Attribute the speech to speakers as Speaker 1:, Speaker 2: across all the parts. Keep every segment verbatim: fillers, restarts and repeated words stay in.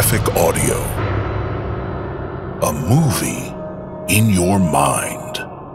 Speaker 1: Graphic audio. A movie in your mind.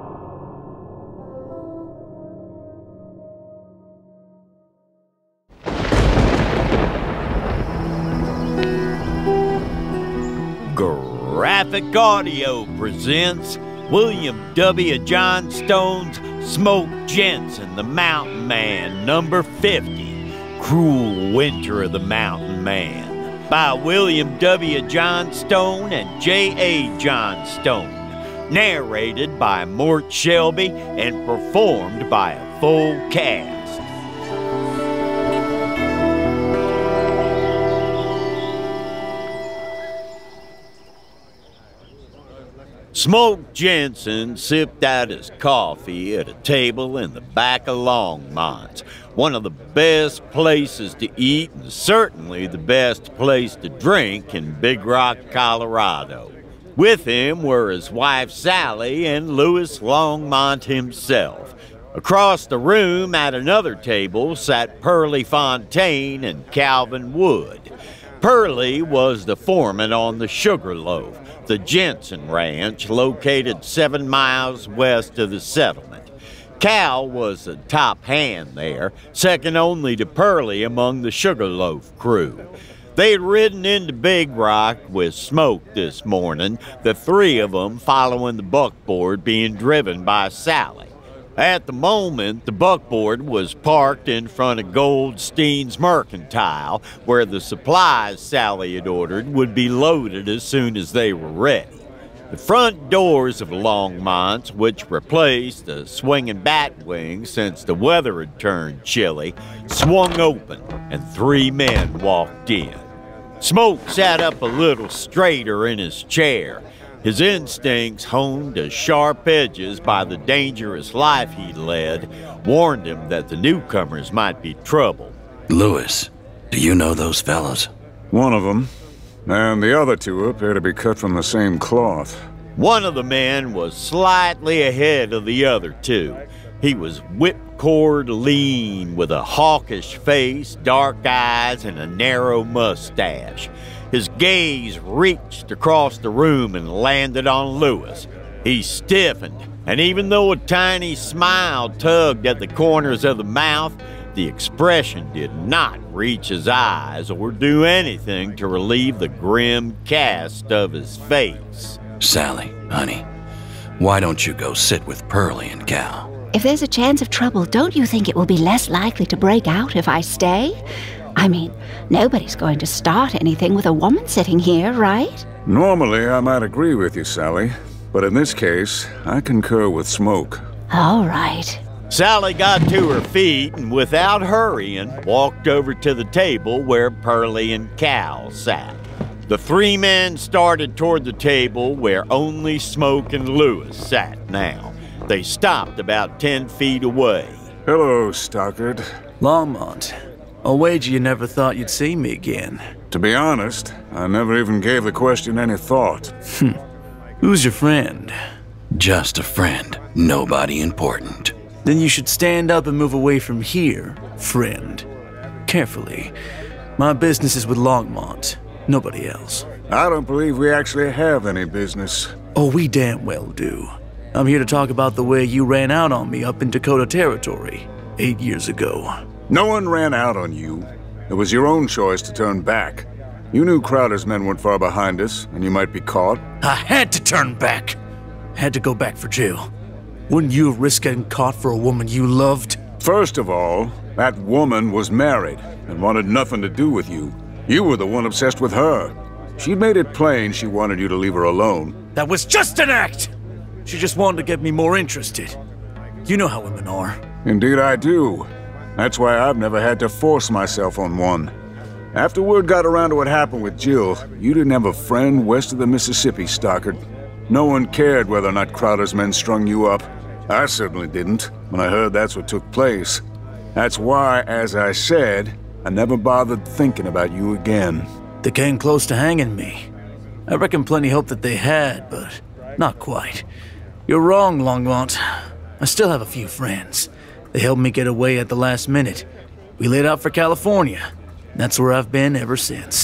Speaker 2: Graphic Audio presents William W. Johnstone's Smoke Jensen, the Mountain Man, number fifty, Cruel Winter of the Mountain Man, by William W. Johnstone and J A Johnstone, narrated by Mort, Shelby, and performed by a full cast. Smoke Jensen sipped out his coffee at a table in the back of Longmont's, one of the best places to eat and certainly the best place to drink in Big Rock, Colorado. With him were his wife Sally and Louis Longmont himself. Across the room at another table sat Pearlie Fontaine and Calvin Wood. Pearlie was the foreman on the Sugarloaf, the Jensen Ranch, located seven miles west of the settlement. Cal was the top hand there, second only to Pearlie among the Sugarloaf crew. They had ridden into Big Rock with Smoke this morning, the three of them following the buckboard being driven by Sally. At the moment, the buckboard was parked in front of Goldstein's Mercantile, where the supplies Sally had ordered would be loaded as soon as they were ready. The front doors of Longmont's, which replaced the swinging bat wing since the weather had turned chilly, swung open, and three men walked in. Smoke sat up a little straighter in his chair. His instincts, honed to sharp edges by the dangerous life he'd led, warned him that the newcomers might be trouble.
Speaker 3: Louis, do you know those fellows?
Speaker 4: One of them, and the other two appear to be cut from the same cloth.
Speaker 2: One of the men was slightly ahead of the other two. He was whipcord lean, with a hawkish face, dark eyes, and a narrow mustache. His gaze reached across the room and landed on Louis. He stiffened, and even though a tiny smile tugged at the corners of the mouth, the expression did not reach his eyes or do anything to relieve the grim cast of his face.
Speaker 3: Sally, honey, why don't you go sit with Pearlie and Cal?
Speaker 5: If there's a chance of trouble, don't you think it will be less likely to break out if I stay? I mean, nobody's going to start anything with a woman sitting here, right?
Speaker 4: Normally, I might agree with you, Sally, but in this case, I concur with Smoke.
Speaker 5: All right.
Speaker 2: Sally got to her feet and, without hurrying, walked over to the table where Pearlie and Cal sat. The three men started toward the table where only Smoke and Louis sat now. They stopped about ten feet away.
Speaker 4: Hello, Stockard.
Speaker 6: Longmont. I'll wager you never thought you'd see me again.
Speaker 4: To be honest, I never even gave the question any thought.
Speaker 6: Hmm. Who's your friend?
Speaker 3: Just a friend. Nobody important.
Speaker 6: Then you should stand up and move away from here, friend. Carefully. My business is with Longmont. Nobody else.
Speaker 4: I don't believe we actually have any business.
Speaker 6: Oh, we damn well do. I'm here to talk about the way you ran out on me up in Dakota Territory eight years ago.
Speaker 4: No one ran out on you. It was your own choice to turn back. You knew Crowder's men weren't far behind us, and you might be caught.
Speaker 6: I had to turn back. Had to go back for jail. Wouldn't you risk getting caught for a woman you loved?
Speaker 4: First of all, that woman was married and wanted nothing to do with you. You were the one obsessed with her. She'd made it plain she wanted you to leave her alone.
Speaker 6: That was just an act! She just wanted to get me more interested. You know how women are.
Speaker 4: Indeed I do. That's why I've never had to force myself on one. After word got around to what happened with Jill, you didn't have a friend west of the Mississippi, Stockard. No one cared whether or not Crowder's men strung you up. I certainly didn't, when I heard that's what took place. That's why, as I said, I never bothered thinking about you again.
Speaker 6: They came close to hanging me. I reckon plenty hoped that they had, but not quite. You're wrong, Longmont. I still have a few friends. They helped me get away at the last minute. We laid out for California. That's where I've been ever since.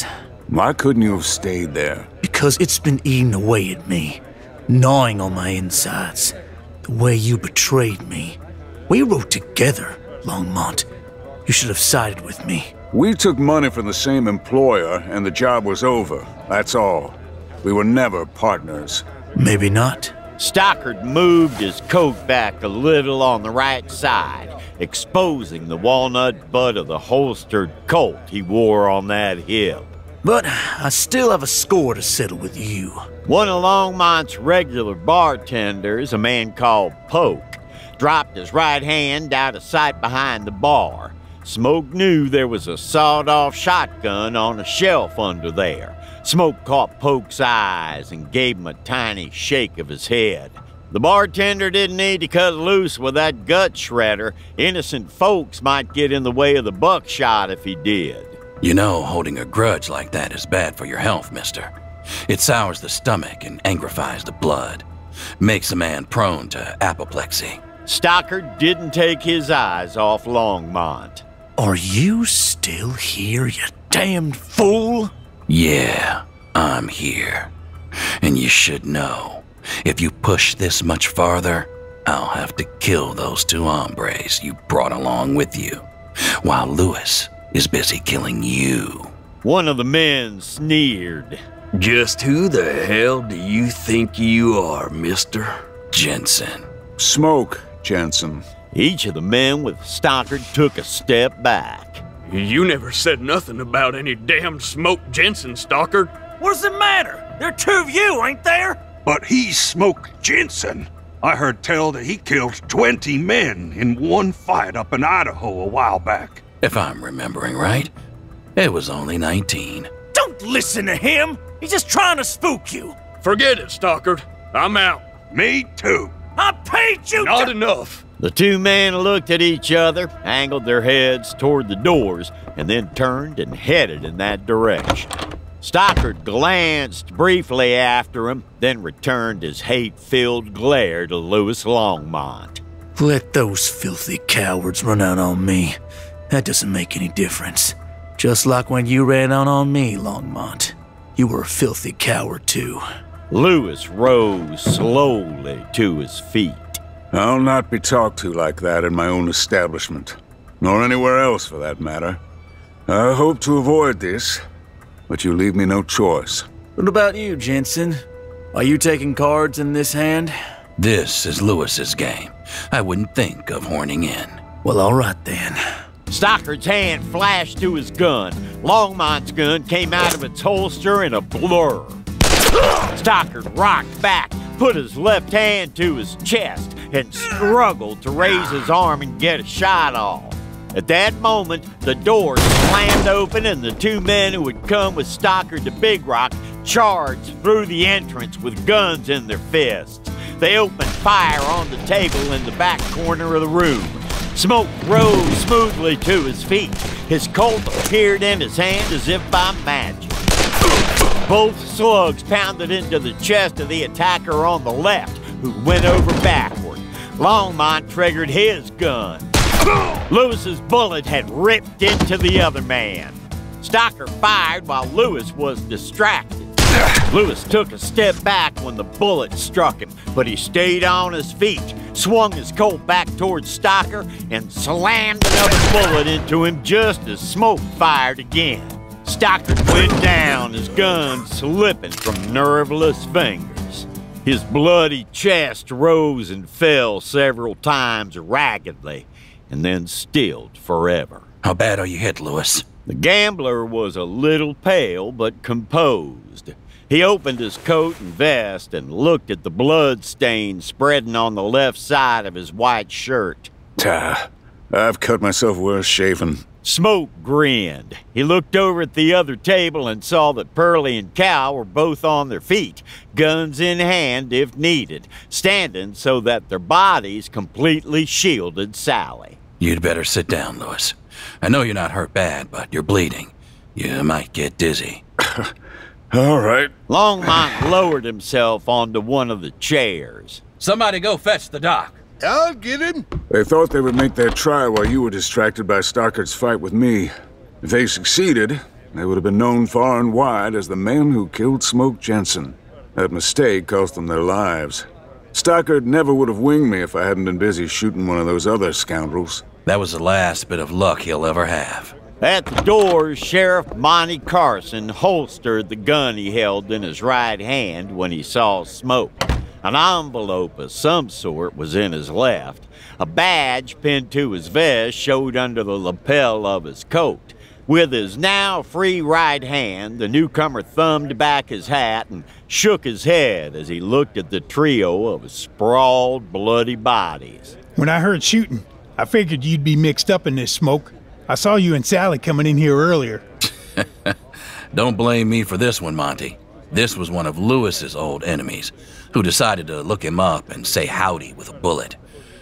Speaker 4: Why couldn't you have stayed there?
Speaker 6: Because it's been eating away at me, gnawing on my insides. The way you betrayed me. We rode together, Longmont. You should have sided with me.
Speaker 4: We took money from the same employer, and the job was over. That's all. We were never partners.
Speaker 6: Maybe not.
Speaker 2: Stockard moved his coat back a little on the right side, exposing the walnut butt of the holstered Colt he wore on that hip.
Speaker 6: But I still have a score to settle with you.
Speaker 2: One of Longmont's regular bartenders, a man called Poke, dropped his right hand out of sight behind the bar. Smoke knew there was a sawed-off shotgun on a shelf under there. Smoke caught Poke's eyes and gave him a tiny shake of his head. The bartender didn't need to cut loose with that gut shredder. Innocent folks might get in the way of the buckshot if he did.
Speaker 3: You know, holding a grudge like that is bad for your health, mister. It sours the stomach and angrifies the blood. Makes a man prone to apoplexy.
Speaker 2: Stockard didn't take his eyes off Longmont.
Speaker 6: Are you still here, you damned fool?
Speaker 3: Yeah, I'm here. And you should know, if you push this much farther, I'll have to kill those two hombres you brought along with you, while Lewis is busy killing you.
Speaker 2: One of the men sneered.
Speaker 7: Just who the hell do you think you are, mister?
Speaker 3: Jensen.
Speaker 4: Smoke Jensen.
Speaker 2: Each of the men with Stockard took a step back.
Speaker 7: You never said nothing about any damn Smoke Jensen, Stockard.
Speaker 6: What does it matter? There are two of you, ain't there?
Speaker 1: But he's Smoke Jensen. I heard tell that he killed twenty men in one fight up in Idaho a while back.
Speaker 3: If I'm remembering right, it was only nineteen.
Speaker 6: Don't listen to him! He's just trying to spook you!
Speaker 7: Forget it, Stockard. I'm out.
Speaker 1: Me too.
Speaker 6: I paid you
Speaker 7: Not
Speaker 6: to-
Speaker 7: enough.
Speaker 2: The two men looked at each other, angled their heads toward the doors, and then turned and headed in that direction. Stockard glanced briefly after him, then returned his hate-filled glare to Louis Longmont.
Speaker 6: Let those filthy cowards run out on me. That doesn't make any difference. Just like when you ran out on me, Longmont. You were a filthy coward, too.
Speaker 2: Louis rose slowly to his feet.
Speaker 4: I'll not be talked to like that in my own establishment, nor anywhere else for that matter. I hope to avoid this, but you leave me no choice.
Speaker 6: What about you, Jensen? Are you taking cards in this hand?
Speaker 3: This is Lewis's game. I wouldn't think of horning in.
Speaker 6: Well, all right then.
Speaker 2: Stockard's hand flashed to his gun. Longmont's gun came out of its holster in a blur. Stockard rocked back, put his left hand to his chest, and struggled to raise his arm and get a shot off. At that moment, the door slammed open and the two men who had come with Stockard to Big Rock charged through the entrance with guns in their fists. They opened fire on the table in the back corner of the room. Smoke rose smoothly to his feet. His Colt appeared in his hand as if by magic. Both slugs pounded into the chest of the attacker on the left, who went over backward. Longmont triggered his gun. Lewis's bullet had ripped into the other man. Stockard fired while Lewis was distracted. Lewis took a step back when the bullet struck him, but he stayed on his feet, swung his Colt back towards Stockard, and slammed another bullet into him just as Smoke fired again. Stockard went down, his gun slipping from nerveless fingers. His bloody chest rose and fell several times raggedly, and then stilled forever.
Speaker 3: How bad are you hit, Lewis?
Speaker 2: The gambler was a little pale but composed. He opened his coat and vest and looked at the blood stain spreading on the left side of his white shirt.
Speaker 4: Ah, I've cut myself worse shaving.
Speaker 2: Smoke grinned. He looked over at the other table and saw that Pearlie and Cal were both on their feet, guns in hand if needed, standing so that their bodies completely shielded Sally.
Speaker 3: You'd better sit down, Lewis. I know you're not hurt bad, but you're bleeding. You might get dizzy.
Speaker 4: All right.
Speaker 2: Longmont lowered himself onto one of the chairs.
Speaker 3: Somebody go fetch the doc.
Speaker 1: I'll get him.
Speaker 4: They thought they would make their trial while you were distracted by Stockard's fight with me. If they succeeded, they would have been known far and wide as the men who killed Smoke Jensen. That mistake cost them their lives. Stockard never would have winged me if I hadn't been busy shooting one of those other scoundrels.
Speaker 3: That was the last bit of luck he'll ever have.
Speaker 2: At the door, Sheriff Monty Carson holstered the gun he held in his right hand when he saw Smoke. An envelope of some sort was in his left. A badge pinned to his vest showed under the lapel of his coat. With his now free right hand, the newcomer thumbed back his hat and shook his head as he looked at the trio of sprawled, bloody bodies.
Speaker 8: When I heard shooting, I figured you'd be mixed up in this, Smoke. I saw you and Sally coming in here earlier.
Speaker 3: Don't blame me for this one, Monty. This was one of Lewis's old enemies, who decided to look him up and say howdy with a bullet.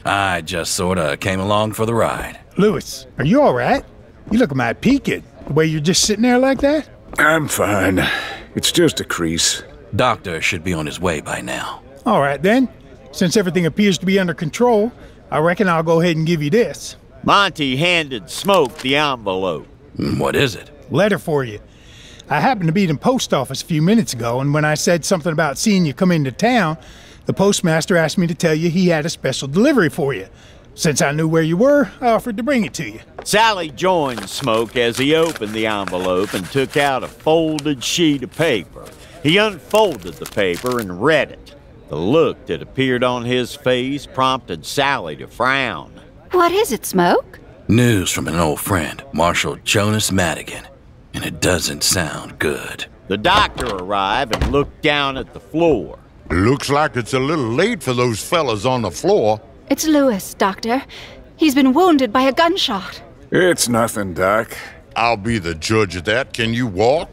Speaker 3: I just sorta came along for the ride.
Speaker 8: Lewis, are you all right? You look mighty peaked, the way you're just sitting there like that.
Speaker 4: I'm fine. It's just a crease.
Speaker 3: Doctor should be on his way by now.
Speaker 8: All right, then. Since everything appears to be under control, I reckon I'll go ahead and give you this.
Speaker 2: Monty handed Smoke the envelope.
Speaker 3: What is it?
Speaker 8: Letter for you. I happened to be in the post office a few minutes ago, and when I said something about seeing you come into town, the postmaster asked me to tell you he had a special delivery for you. Since I knew where you were, I offered to bring it to you.
Speaker 2: Sally joined Smoke as he opened the envelope and took out a folded sheet of paper. He unfolded the paper and read it. The look that appeared on his face prompted Sally to frown.
Speaker 5: What is it, Smoke?
Speaker 3: News from an old friend, Marshal Jonas Madigan, and it doesn't sound good.
Speaker 2: The doctor arrived and looked down at the floor.
Speaker 9: Looks like it's a little late for those fellas on the floor.
Speaker 5: It's Lewis, Doctor. He's been wounded by a gunshot.
Speaker 4: It's nothing, Doc.
Speaker 9: I'll be the judge of that. Can you walk?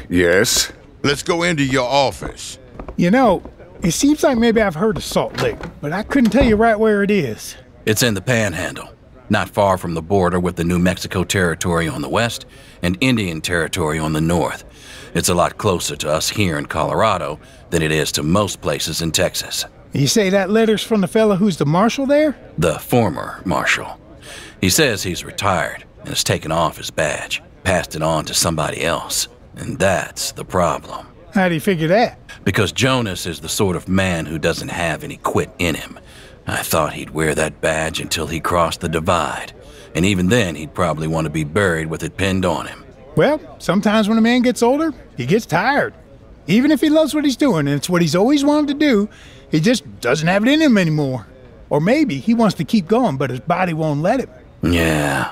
Speaker 4: Yes.
Speaker 9: Let's go into your office.
Speaker 8: You know, it seems like maybe I've heard of Salt Lick, but I couldn't tell you right where it is.
Speaker 3: It's in the Panhandle, not far from the border with the New Mexico Territory on the west and Indian Territory on the north. It's a lot closer to us here in Colorado than it is to most places in Texas.
Speaker 8: You say that letter's from the fella who's the marshal there?
Speaker 3: The former marshal. He says he's retired and has taken off his badge, passed it on to somebody else, and that's the problem.
Speaker 8: How do you figure that?
Speaker 3: Because Jonas is the sort of man who doesn't have any quit in him. I thought he'd wear that badge until he crossed the divide, and even then he'd probably want to be buried with it pinned on him.
Speaker 8: Well, sometimes when a man gets older, he gets tired. Even if he loves what he's doing and it's what he's always wanted to do, he just doesn't have it in him anymore. Or maybe he wants to keep going, but his body won't let him.
Speaker 3: Yeah.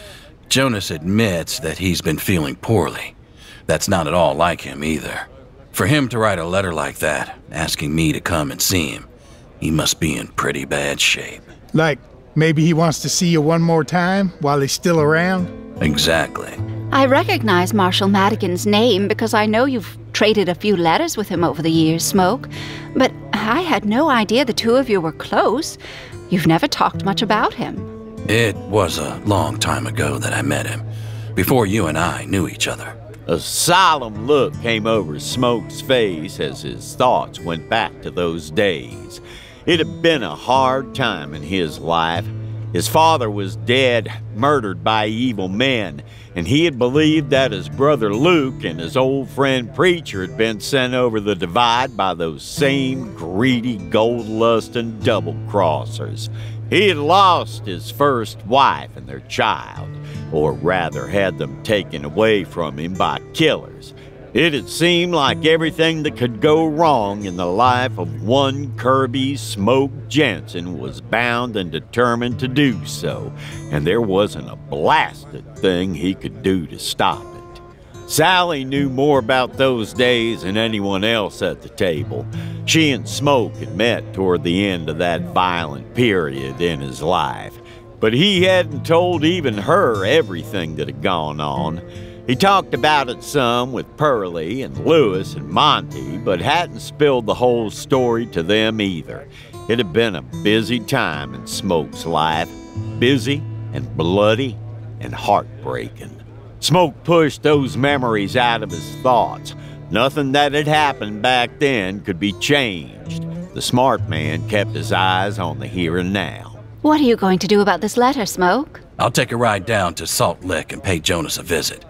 Speaker 3: Jonas admits that he's been feeling poorly. That's not at all like him either. For him to write a letter like that, asking me to come and see him, he must be in pretty bad shape.
Speaker 8: Like, maybe he wants to see you one more time while he's still around?
Speaker 3: Exactly.
Speaker 5: I recognize Marshal Madigan's name because I know you've traded a few letters with him over the years, Smoke. But I had no idea the two of you were close. You've never talked much about him.
Speaker 3: It was a long time ago that I met him, before you and I knew each other.
Speaker 2: A solemn look came over Smoke's face as his thoughts went back to those days. It had been a hard time in his life. His father was dead, murdered by evil men, and he had believed that his brother Luke and his old friend Preacher had been sent over the divide by those same greedy, gold-lusting double-crossers. He had lost his first wife and their child, or rather had them taken away from him by killers. It had seemed like everything that could go wrong in the life of one Kirby Smoke Jensen was bound and determined to do so, and there wasn't a blasted thing he could do to stop it. Sally knew more about those days than anyone else at the table. She and Smoke had met toward the end of that violent period in his life, but he hadn't told even her everything that had gone on. He talked about it some with Pearlie and Lewis and Monty, but hadn't spilled the whole story to them either. It had been a busy time in Smoke's life, busy and bloody and heartbreaking. Smoke pushed those memories out of his thoughts. Nothing that had happened back then could be changed. The smart man kept his eyes on the here and now.
Speaker 5: What are you going to do about this letter, Smoke?
Speaker 3: I'll take a ride down to Salt Lick and pay Jonas a visit.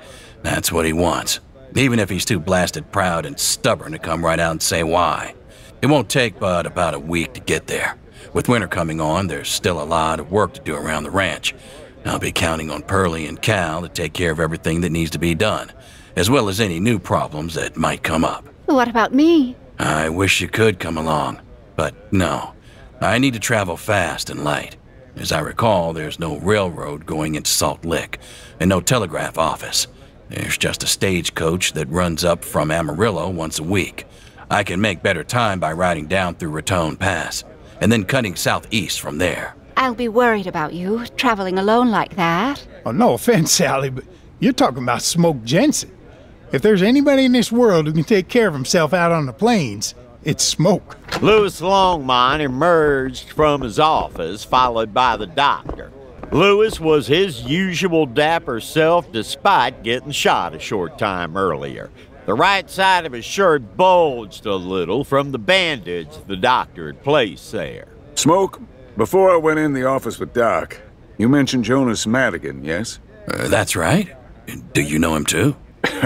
Speaker 3: That's what he wants, even if he's too blasted proud and stubborn to come right out and say why. It won't take but about a week to get there. With winter coming on, there's still a lot of work to do around the ranch. I'll be counting on Pearlie and Cal to take care of everything that needs to be done, as well as any new problems that might come up.
Speaker 5: What about me?
Speaker 3: I wish you could come along, but no. I need to travel fast and light. As I recall, there's no railroad going into Salt Lick, and no telegraph office. There's just a stagecoach that runs up from Amarillo once a week. I can make better time by riding down through Raton Pass, and then cutting southeast from there.
Speaker 5: I'll be worried about you, traveling alone like that.
Speaker 8: Oh, no offense, Sally, but you're talking about Smoke Jensen. If there's anybody in this world who can take care of himself out on the plains, it's Smoke.
Speaker 2: Louis Longmont emerged from his office, followed by the doctor. Louis was his usual dapper self despite getting shot a short time earlier. The right side of his shirt bulged a little from the bandage the doctor had placed there.
Speaker 4: Smoke, before I went in the office with Doc, you mentioned Jonas Madigan, yes?
Speaker 3: Uh, that's right. Do you know him too?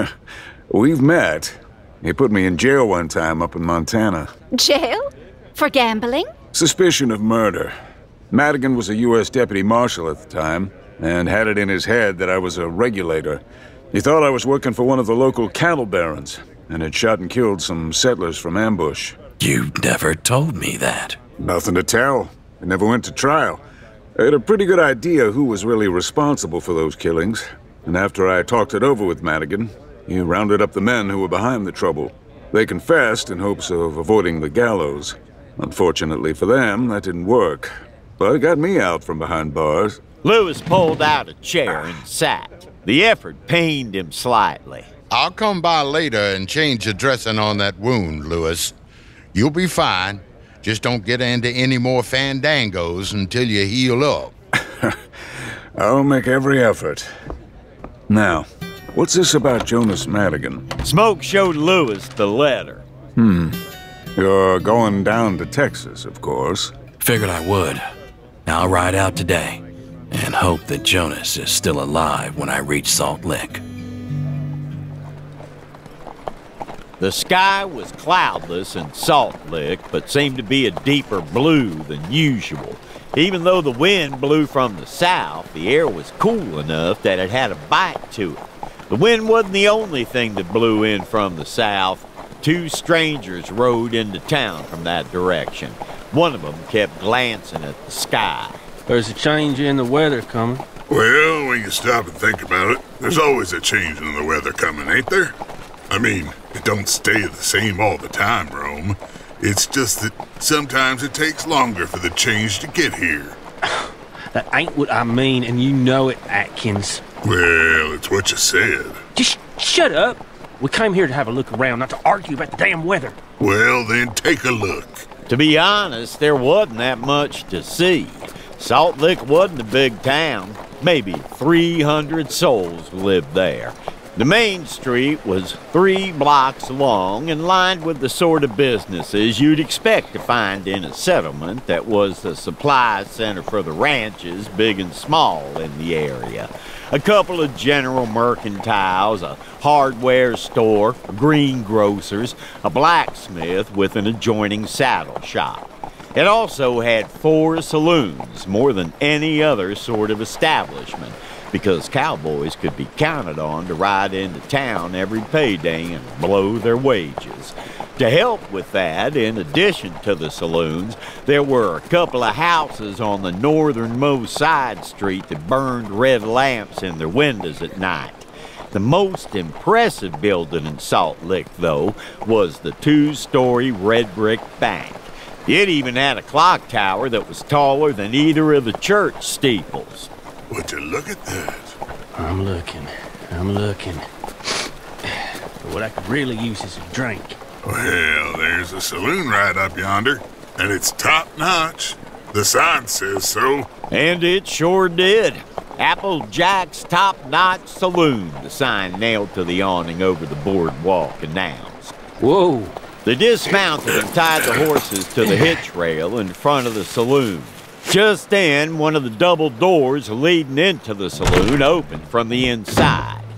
Speaker 4: We've met. He put me in jail one time up in Montana.
Speaker 5: Jail? For gambling?
Speaker 4: Suspicion of murder. Madigan was a U S deputy marshal at the time, and had it in his head that I was a regulator. He thought I was working for one of the local cattle barons, and had shot and killed some settlers from ambush.
Speaker 3: You never told me that.
Speaker 4: Nothing to tell. I never went to trial. I had a pretty good idea who was really responsible for those killings, and after I talked it over with Madigan, he rounded up the men who were behind the trouble. They confessed in hopes of avoiding the gallows. Unfortunately for them, that didn't work, but it got me out from behind bars.
Speaker 2: Louis pulled out a chair and sat. The effort pained him slightly.
Speaker 9: I'll come by later and change the dressing on that wound, Louis. You'll be fine. Just don't get into any more fandangos until you heal up.
Speaker 4: I'll make every effort. Now, what's this about Jonas Madigan?
Speaker 2: Smoke showed Louis the letter.
Speaker 4: Hmm. You're going down to Texas, of course.
Speaker 3: Figured I would. I'll ride out today, and hope that Jonas is still alive when I reach Salt Lick.
Speaker 2: The sky was cloudless in Salt Lick, but seemed to be a deeper blue than usual. Even though the wind blew from the south, the air was cool enough that it had a bite to it. The wind wasn't the only thing that blew in from the south. Two strangers rode into town from that direction. One of them kept glancing at the sky.
Speaker 10: There's a change in the weather coming.
Speaker 11: Well, when you stop and think about it, there's always a change in the weather coming, ain't there? I mean, it don't stay the same all the time, Rome. It's just that sometimes it takes longer for the change to get here.
Speaker 10: That ain't what I mean, and you know it, Atkins.
Speaker 11: Well, it's what you said.
Speaker 10: Just shut up. We came here to have a look around, not to argue about the damn weather.
Speaker 11: Well, then take a look.
Speaker 2: To be honest, there wasn't that much to see. Salt Lick wasn't a big town. Maybe three hundred souls lived there. The main street was three blocks long and lined with the sort of businesses you'd expect to find in a settlement that was the supply center for the ranches, big and small, in the area. A couple of general mercantiles, a hardware store, a greengrocer's, a blacksmith with an adjoining saddle shop. It also had four saloons, more than any other sort of establishment, because cowboys could be counted on to ride into town every payday and blow their wages. To help with that, in addition to the saloons, there were a couple of houses on the northernmost side street that burned red lamps in their windows at night. The most impressive building in Salt Lick, though, was the two-story red brick bank. It even had a clock tower that was taller than either of the church steeples.
Speaker 11: Would you look at that?
Speaker 10: I'm looking. I'm looking. But what I could really use is a drink.
Speaker 11: Well, there's a saloon right up yonder, and it's top-notch. The sign says so.
Speaker 2: And it sure did. Applejack's Top-Notch Saloon, the sign nailed to the awning over the boardwalk announced.
Speaker 10: Whoa.
Speaker 2: They dismounted and tied the horses to the hitch rail in front of the saloon. Just then, one of the double doors leading into the saloon opened from the inside.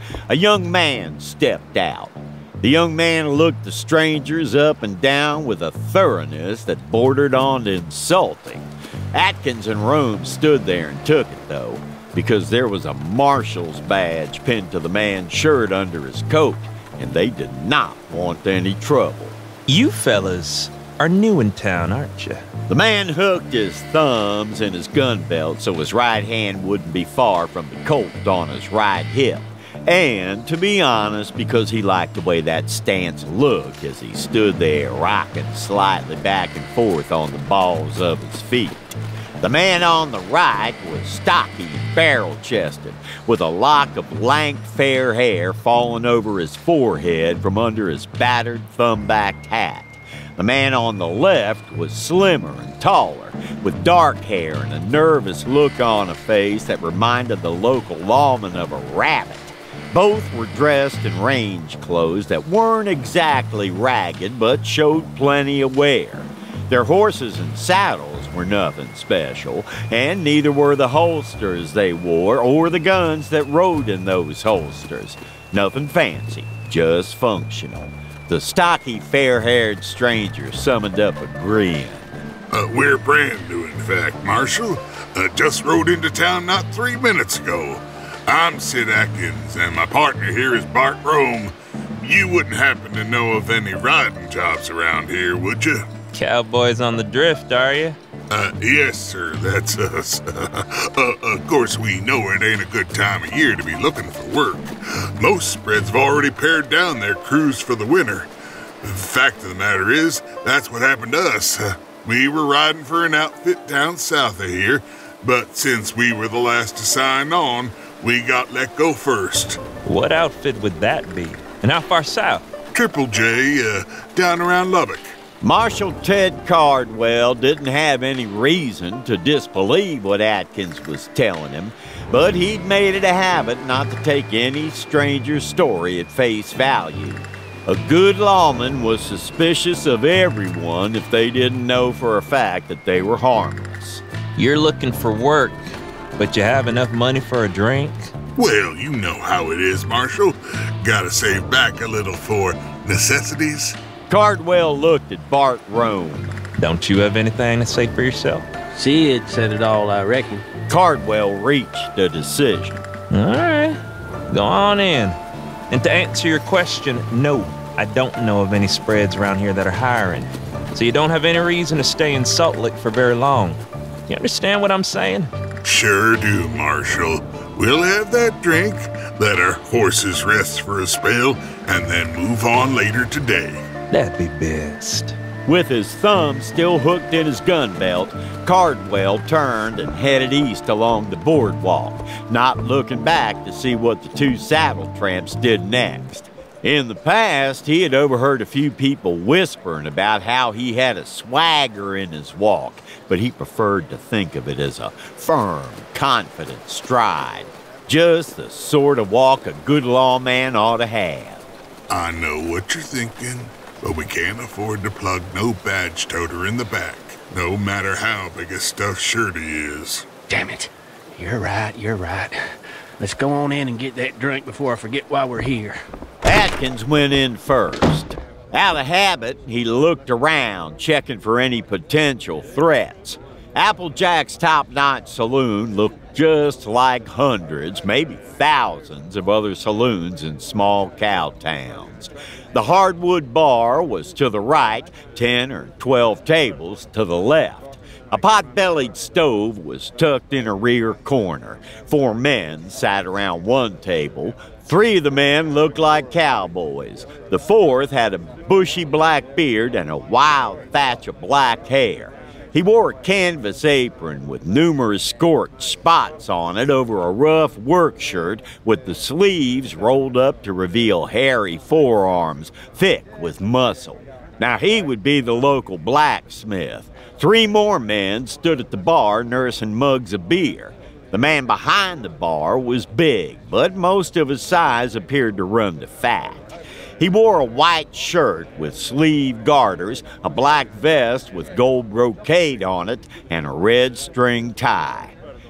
Speaker 2: a young man stepped out. The young man looked the strangers up and down with a thoroughness that bordered on insulting. Atkins and Rome stood there and took it, though, because there was a marshal's badge pinned to the man's shirt under his coat, and they did not want any trouble.
Speaker 12: You fellas are new in town, aren't you?
Speaker 2: The man hooked his thumbs in his gun belt so his right hand wouldn't be far from the Colt on his right hip. And, to be honest, because he liked the way that stance looked as he stood there rocking slightly back and forth on the balls of his feet. The man on the right was stocky and barrel-chested, with a lock of lank fair hair falling over his forehead from under his battered thumb-backed hat. The man on the left was slimmer and taller, with dark hair and a nervous look on a face that reminded the local lawman of a rabbit. Both were dressed in range clothes that weren't exactly ragged, but showed plenty of wear. Their horses and saddles were nothing special, and neither were the holsters they wore or the guns that rode in those holsters. Nothing fancy, just functional. The stocky, fair-haired stranger summoned up a grin.
Speaker 11: Uh, we're brand new, in fact, Marshal. Uh, just rode into town not three minutes ago. I'm Sid Atkins, and my partner here is Bart Rome. You wouldn't happen to know of any riding jobs around here, would you?
Speaker 12: Cowboys on the drift, are you?
Speaker 11: Uh, yes, sir, that's us. uh, of course, we know it ain't a good time of year to be looking for work. Most spreads have already pared down their crews for the winter. The fact of the matter is, that's what happened to us. Uh, we were riding for an outfit down south of here, but since we were the last to sign on, we got let go first.
Speaker 12: What outfit would that be? And how far south?
Speaker 11: Triple J, uh, down around Lubbock.
Speaker 2: Marshal Ted Cardwell didn't have any reason to disbelieve what Atkins was telling him, but he'd made it a habit not to take any stranger's story at face value. A good lawman was suspicious of everyone if they didn't know for a fact that they were harmless.
Speaker 12: You're looking for work, but you have enough money for a drink?
Speaker 11: Well, you know how it is, Marshal. Gotta save back a little for necessities.
Speaker 2: Cardwell looked at Bart Rome.
Speaker 12: Don't you have anything to say for yourself?
Speaker 10: Sid said it all, I reckon.
Speaker 2: Cardwell reached a decision.
Speaker 12: All right, go on in. And to answer your question, no, I don't know of any spreads around here that are hiring. So you don't have any reason to stay in Salt Lick for very long. You understand what I'm saying?
Speaker 11: Sure do, Marshal. We'll have that drink, let our horses rest for a spell, and then move on later today.
Speaker 12: That'd be best.
Speaker 2: With his thumb still hooked in his gun belt, Cardwell turned and headed east along the boardwalk, not looking back to see what the two saddle tramps did next. In the past, he had overheard a few people whispering about how he had a swagger in his walk, but he preferred to think of it as a firm, confident stride. Just the sort of walk a good lawman ought to have.
Speaker 11: I know what you're thinking, but we can't afford to plug no badge toter in the back, no matter how big a stuffed shirt he is.
Speaker 10: Damn it. You're right, you're right. Let's go on in and get that drink before I forget why we're here.
Speaker 2: Atkins went in first. Out of habit, he looked around, checking for any potential threats. Applejack's top-notch saloon looked just like hundreds, maybe thousands of other saloons in small cow towns. The Hardwood Bar was to the right, ten or twelve tables to the left. A pot-bellied stove was tucked in a rear corner. Four men sat around one table. Three of the men looked like cowboys. The fourth had a bushy black beard and a wild thatch of black hair. He wore a canvas apron with numerous scorched spots on it over a rough work shirt with the sleeves rolled up to reveal hairy forearms, thick with muscle. Now he would be the local blacksmith. Three more men stood at the bar nursing mugs of beer. The man behind the bar was big, but most of his size appeared to run to fat. He wore a white shirt with sleeve garters, a black vest with gold brocade on it, and a red string tie.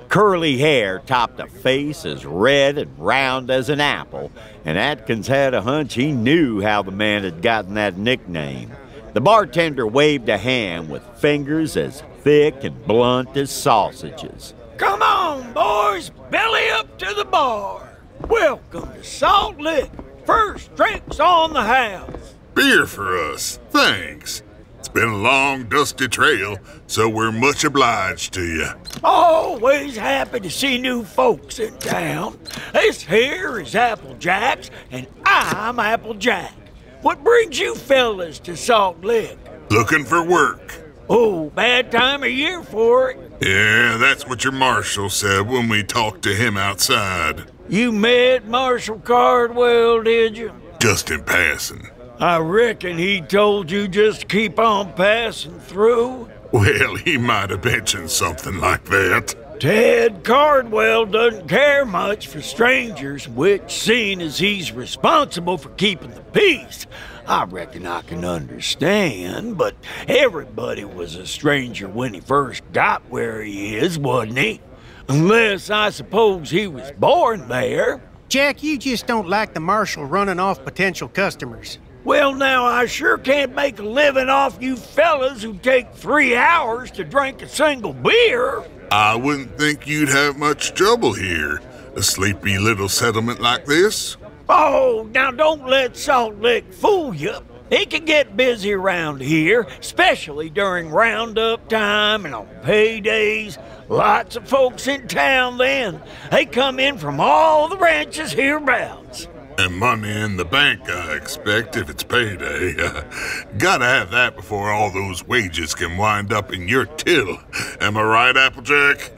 Speaker 2: Curly hair topped a face as red and round as an apple, and Atkins had a hunch he knew how the man had gotten that nickname. The bartender waved a hand with fingers as thick and blunt as sausages.
Speaker 13: Come on, boys, belly up to the bar. Welcome to Salt Lick. First drinks on the house.
Speaker 11: Beer for us, thanks. It's been a long, dusty trail, so we're much obliged to you.
Speaker 13: Always happy to see new folks in town. This here is Applejack's, and I'm Applejack. What brings you fellas to Salt Lick?
Speaker 11: Looking for work.
Speaker 13: Oh, bad time of year for it.
Speaker 11: Yeah, that's what your marshal said when we talked to him outside.
Speaker 13: You met Marshal Cardwell, did you?
Speaker 11: Just in passing.
Speaker 13: I reckon he told you just to keep on passing through.
Speaker 11: Well, he might have mentioned something like that.
Speaker 13: Ted Cardwell doesn't care much for strangers, which, seeing as he's responsible for keeping the peace, I reckon I can understand, but everybody was a stranger when he first got where he is, wasn't he? Unless I suppose he was born there.
Speaker 14: Jack, you just don't like the marshal running off potential customers.
Speaker 13: Well, now, I sure can't make a living off you fellas who take three hours to drink a single beer.
Speaker 11: I wouldn't think you'd have much trouble here, a sleepy little settlement like this.
Speaker 13: Oh, now don't let Salt Lick fool you. It can get busy around here, especially during roundup time and on paydays. Lots of folks in town then. They come in from all the ranches hereabouts.
Speaker 11: And money in the bank, I expect, if it's payday. Gotta have that before all those wages can wind up in your till. Am I right, Applejack?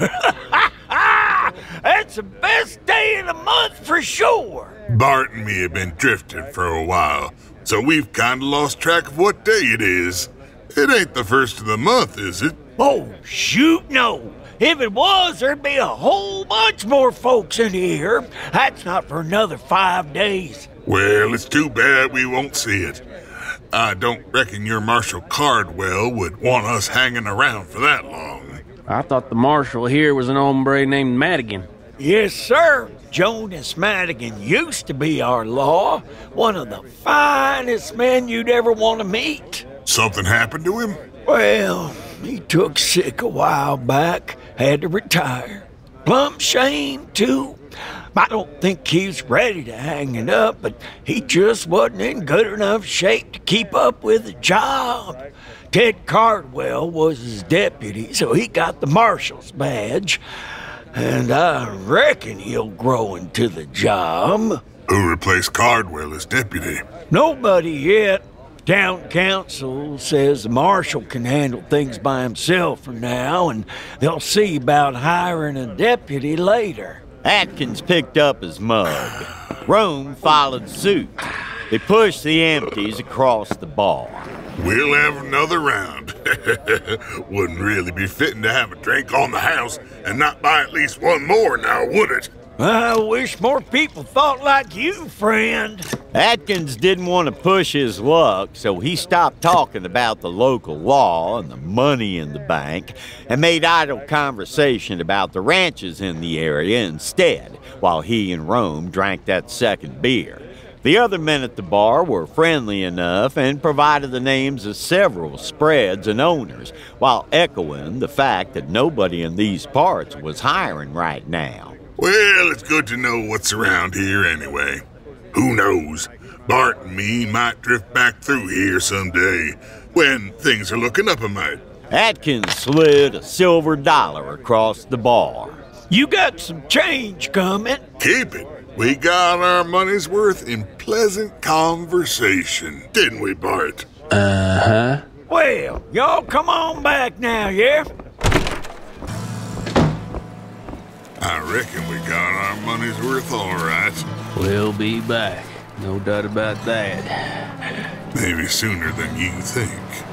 Speaker 13: That's the best day of the month for sure.
Speaker 11: Bart and me have been drifting for a while, so we've kinda lost track of what day it is. It ain't the first of the month, is it?
Speaker 13: Oh, shoot, no. If it was, there'd be a whole bunch more folks in here. That's not for another five days.
Speaker 11: Well, it's too bad we won't see it. I don't reckon your Marshal Cardwell would want us hanging around for that long.
Speaker 10: I thought the marshal here was an hombre named Madigan.
Speaker 13: Yes, sir. Jonas Madigan used to be our law. One of the finest men you'd ever want to meet.
Speaker 11: Something happened to him?
Speaker 13: Well, he took sick a while back. Had to retire. Plumb shame, too. I don't think he's ready to hang it up, but he just wasn't in good enough shape to keep up with the job. Ted Cardwell was his deputy, so he got the marshal's badge. And I reckon he'll grow into the job.
Speaker 11: Who replaced Cardwell as deputy?
Speaker 13: Nobody yet. Town council says the marshal can handle things by himself for now, and they'll see about hiring a deputy later.
Speaker 2: Atkins picked up his mug. Rome followed suit. They pushed the empties across the bar.
Speaker 11: We'll have another round. Wouldn't really be fitting to have a drink on the house and not buy at least one more now, would it?
Speaker 13: I wish more people thought like you, friend.
Speaker 2: Atkins didn't want to push his luck, so he stopped talking about the local law and the money in the bank and made idle conversation about the ranches in the area instead, while he and Rome drank that second beer. The other men at the bar were friendly enough and provided the names of several spreads and owners, while echoing the fact that nobody in these parts was hiring right now.
Speaker 11: Well, it's good to know what's around here anyway. Who knows? Bart and me might drift back through here someday, when things are looking up a mite.
Speaker 2: Atkins slid a silver dollar across the bar.
Speaker 13: You got some change coming.
Speaker 11: Keep it. We got our money's worth in pleasant conversation, didn't we, Bart?
Speaker 10: Uh-huh.
Speaker 13: Well, y'all come on back now, yeah?
Speaker 11: I reckon we got our money's worth all right.
Speaker 10: We'll be back. No doubt about that.
Speaker 11: Maybe sooner than you think.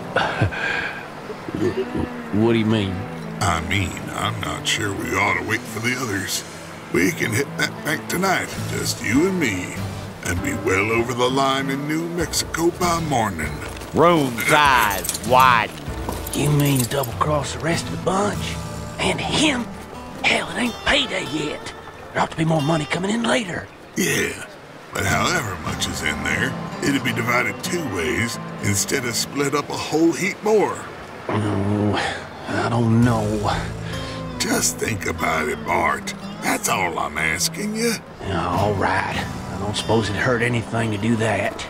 Speaker 10: What do you mean?
Speaker 11: I mean, I'm not sure we ought to wait for the others. We can hit that bank tonight, just you and me, and be well over the line in New Mexico by morning.
Speaker 2: Rome's eyes widened.
Speaker 14: You mean double-cross the rest of the bunch? And him?
Speaker 10: Hell, it ain't payday yet. There ought to be more money coming in later.
Speaker 11: Yeah, but however much is in there, it'd be divided two ways instead of split up a whole heap more.
Speaker 10: Oh, I don't know.
Speaker 11: Just think about it, Mort. That's all I'm asking you.
Speaker 10: All right. I don't suppose it'd hurt anything to do that.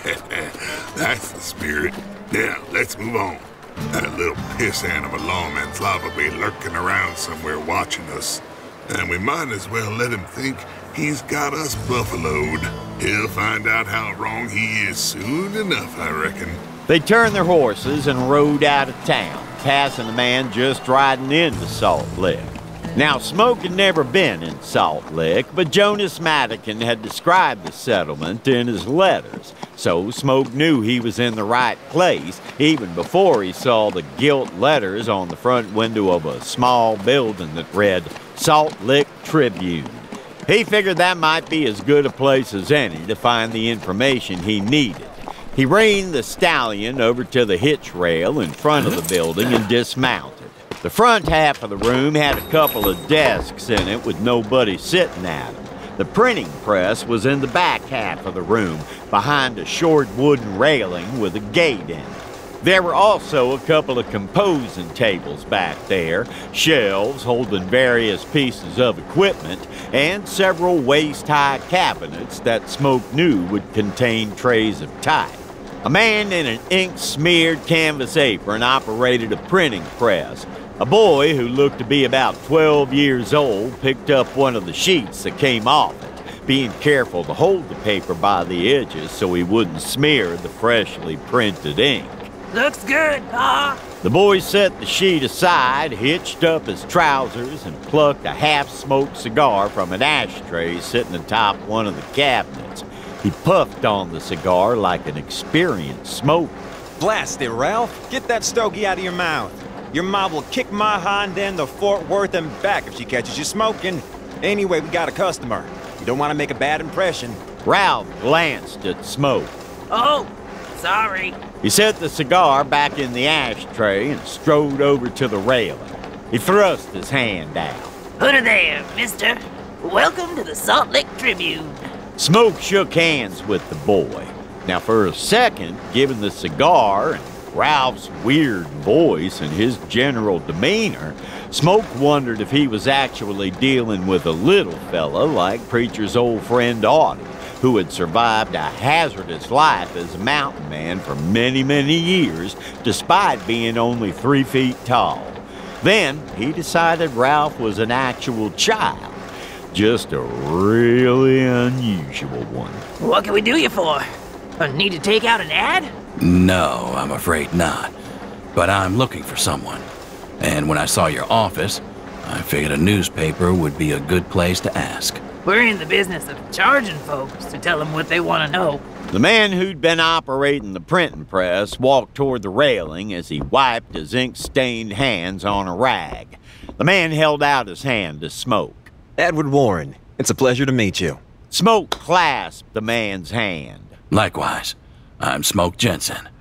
Speaker 11: That's the spirit. Now, let's move on. That little pissant of a lawman's liable to be lurking around somewhere watching us. And we might as well let him think he's got us buffaloed. He'll find out how wrong he is soon enough, I reckon.
Speaker 2: They turned their horses and rode out of town, passing the man just riding into Salt Lick. Now, Smoke had never been in Salt Lick, but Jonas Madigan had described the settlement in his letters, so Smoke knew he was in the right place even before he saw the gilt letters on the front window of a small building that read Salt Lick Tribune. He figured that might be as good a place as any to find the information he needed. He reined the stallion over to the hitch rail in front of the building and dismounted. The front half of the room had a couple of desks in it with nobody sitting at them. The printing press was in the back half of the room, behind a short wooden railing with a gate in it. There were also a couple of composing tables back there, shelves holding various pieces of equipment, and several waist-high cabinets that Smoke knew would contain trays of type. A man in an ink-smeared canvas apron operated a printing press. A boy who looked to be about twelve years old picked up one of the sheets that came off it, being careful to hold the paper by the edges so he wouldn't smear the freshly printed ink.
Speaker 15: Looks good, Pa.
Speaker 2: The boy set the sheet aside, hitched up his trousers, and plucked a half-smoked cigar from an ashtray sitting atop one of the cabinets. He puffed on the cigar like an experienced smoker.
Speaker 16: Blast it, Ralph. Get that stogie out of your mouth. Your ma will kick my hind end to Fort Worth and back if she catches you smoking. Anyway, we got a customer. You don't want to make a bad impression.
Speaker 2: Ralph glanced at Smoke.
Speaker 15: Oh, sorry.
Speaker 2: He set the cigar back in the ashtray and strode over to the railing. He thrust his hand out.
Speaker 15: Put her there, mister. Welcome to the Salt Lick Tribune.
Speaker 2: Smoke shook hands with the boy. Now, for a second, given the cigar and Ralph's weird voice and his general demeanor, Smoke wondered if he was actually dealing with a little fella like Preacher's old friend Audie, who had survived a hazardous life as a mountain man for many, many years, despite being only three feet tall. Then he decided Ralph was an actual child, just a really unusual one.
Speaker 15: What can we do you for? Uh, need to take out an ad?
Speaker 3: No, I'm afraid not. But I'm looking for someone. And when I saw your office, I figured a newspaper would be a good place to ask.
Speaker 15: We're in the business of charging folks to tell them what they want to know.
Speaker 2: The man who'd been operating the printing press walked toward the railing as he wiped his ink-stained hands on a rag. The man held out his hand to Smoke.
Speaker 16: Edward Warren, it's a pleasure to meet you.
Speaker 2: Smoke clasped the man's hand.
Speaker 3: Likewise. I'm Smoke Jensen.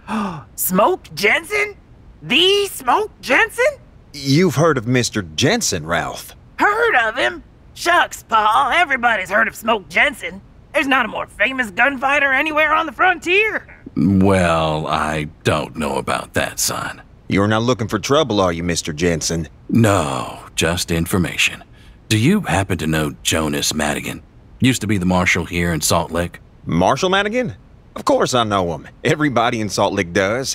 Speaker 15: Smoke Jensen? The Smoke Jensen?
Speaker 16: You've heard of Mister Jensen, Ralph.
Speaker 15: Heard of him? Shucks, Pa. Everybody's heard of Smoke Jensen. There's not a more famous gunfighter anywhere on the frontier.
Speaker 3: Well, I don't know about that, son.
Speaker 16: You're not looking for trouble, are you, Mister Jensen?
Speaker 3: No, just information. Do you happen to know Jonas Madigan? Used to be the marshal here in Salt Lick.
Speaker 16: Marshal Madigan? Of course I know him. Everybody in Salt Lick does.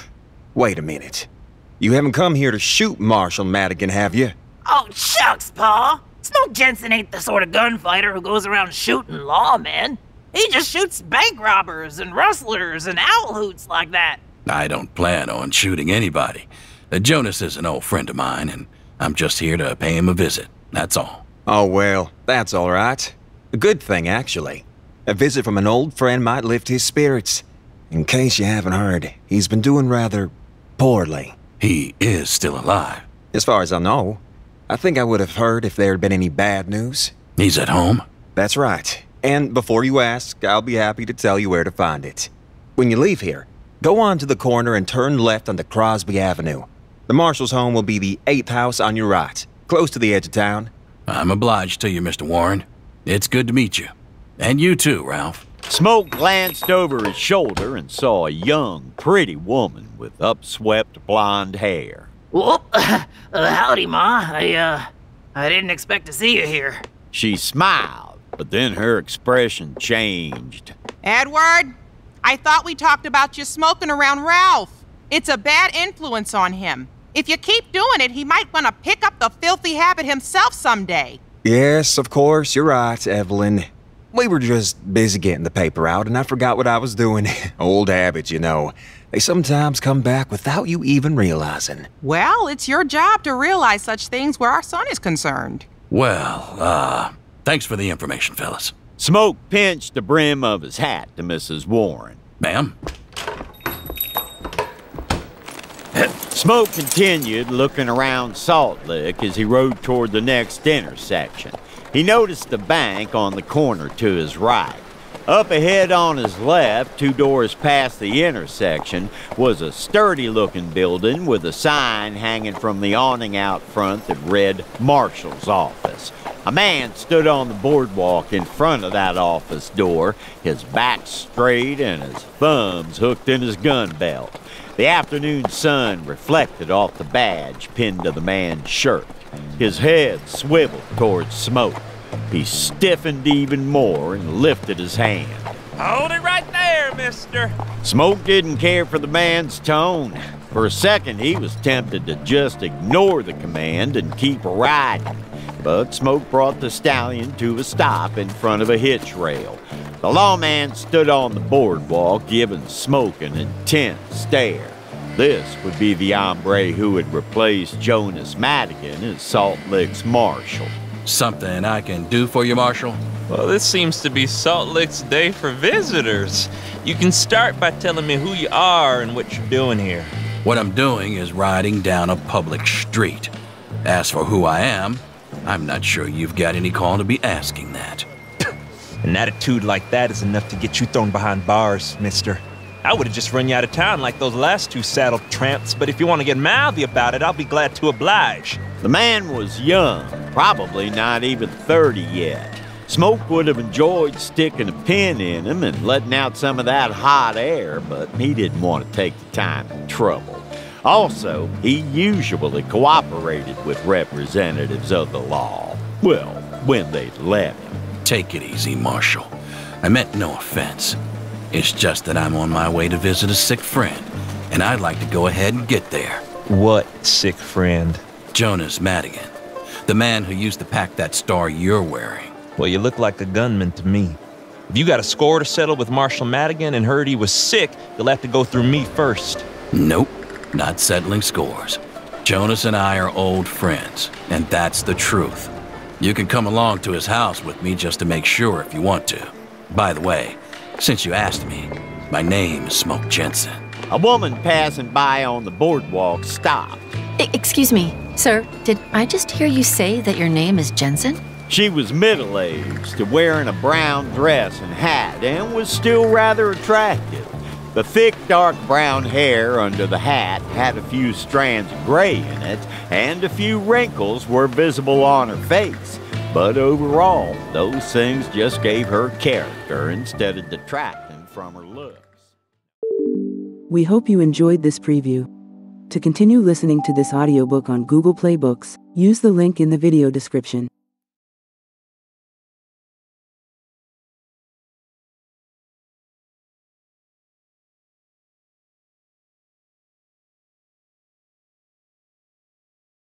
Speaker 16: Wait a minute. You haven't come here to shoot Marshal Madigan, have you?
Speaker 15: Oh, shucks, Pa. Smoke Jensen ain't the sort of gunfighter who goes around shooting lawmen. He just shoots bank robbers and rustlers and owl hoots like that.
Speaker 3: I don't plan on shooting anybody. Uh, Jonas is an old friend of mine, and I'm just here to pay him a visit. That's all.
Speaker 16: Oh, well, that's all right. A good thing, actually. A visit from an old friend might lift his spirits. In case you haven't heard, he's been doing rather poorly.
Speaker 3: He is still alive?
Speaker 16: As far as I know. I think I would have heard if there had been any bad news.
Speaker 3: He's at home?
Speaker 16: That's right. And before you ask, I'll be happy to tell you where to find it. When you leave here, go on to the corner and turn left onto Crosby Avenue. The marshal's home will be the eighth house on your right. close to the edge of town.
Speaker 3: I'm obliged to you, Mister Warren. It's good to meet you. And you too, Ralph.
Speaker 2: Smoke glanced over his shoulder and saw a young, pretty woman with upswept blonde hair.
Speaker 15: Whoop! uh, howdy, Ma. I, uh, I didn't expect to see you here.
Speaker 2: She smiled, but then her expression changed.
Speaker 17: Edward, I thought we talked about you smoking around Ralph. It's a bad influence on him. If you keep doing it, he might want to pick up the filthy habit himself someday.
Speaker 16: Yes, of course, you're right, Evelyn. We were just busy getting the paper out, and I forgot what I was doing. Old habits, you know. They sometimes come back without you even realizing.
Speaker 17: Well, it's your job to realize such things where our son is concerned.
Speaker 3: Well, uh, thanks for the information, fellas.
Speaker 2: Smoke pinched the brim of his hat to Missus Warren.
Speaker 3: Ma'am?
Speaker 2: Smoke continued looking around Salt Lick as he rode toward the next intersection. He noticed the bank on the corner to his right. Up ahead on his left, two doors past the intersection, was a sturdy-looking building with a sign hanging from the awning out front that read Marshal's Office. A man stood on the boardwalk in front of that office door, his back straight and his thumbs hooked in his gun belt. The afternoon sun reflected off the badge pinned to the man's shirt. His head swiveled towards Smoke. He stiffened even more and lifted his hand.
Speaker 12: Hold it right there, mister.
Speaker 2: Smoke didn't care for the man's tone. For a second, he was tempted to just ignore the command and keep riding. But Smoke brought the stallion to a stop in front of a hitch rail. The lawman stood on the boardwalk, giving Smoke an intense stare. This would be the hombre who had replaced Jonas Madigan as Salt Lick's marshal.
Speaker 3: Something I can do for you, Marshal?
Speaker 12: Well, this seems to be Salt Lick's day for visitors. You can start by telling me who you are and what you're doing here.
Speaker 3: What I'm doing is riding down a public street. As for who I am, I'm not sure you've got any call to be asking that.
Speaker 12: An attitude like that is enough to get you thrown behind bars, mister. I would have just run you out of town like those last two saddled tramps, but if you want to get mouthy about it, I'll be glad to oblige.
Speaker 2: The man was young, probably not even thirty yet. Smoke would have enjoyed sticking a pin in him and letting out some of that hot air, but he didn't want to take the time and trouble. Also, he usually cooperated with representatives of the law. Well, when they'd let him.
Speaker 3: Take it easy, Marshal. I meant no offense. It's just that I'm on my way to visit a sick friend, and I'd like to go ahead and get there.
Speaker 12: What sick friend?
Speaker 3: Jonas Madigan, the man who used to pack that star you're wearing.
Speaker 12: Well, you look like a gunman to me. If you got a score to settle with Marshal Madigan and heard he was sick, you'll have to go through me first.
Speaker 3: Nope, not settling scores. Jonas and I are old friends, and that's the truth. You can come along to his house with me just to make sure if you want to. By the way, since you asked me, my name is Smoke Jensen.
Speaker 2: A woman passing by on the boardwalk stopped.
Speaker 18: I- excuse me, sir, did I just hear you say that your name is Jensen?
Speaker 2: She was middle-aged, wearing a brown dress and hat, and was still rather attractive. The thick, dark brown hair under the hat had a few strands of gray in it, and a few wrinkles were visible on her face. But overall, those things just gave her character instead of detracting from her looks.
Speaker 19: We hope you enjoyed this preview. To continue listening to this audiobook on Google Play Books, use the link in the video description.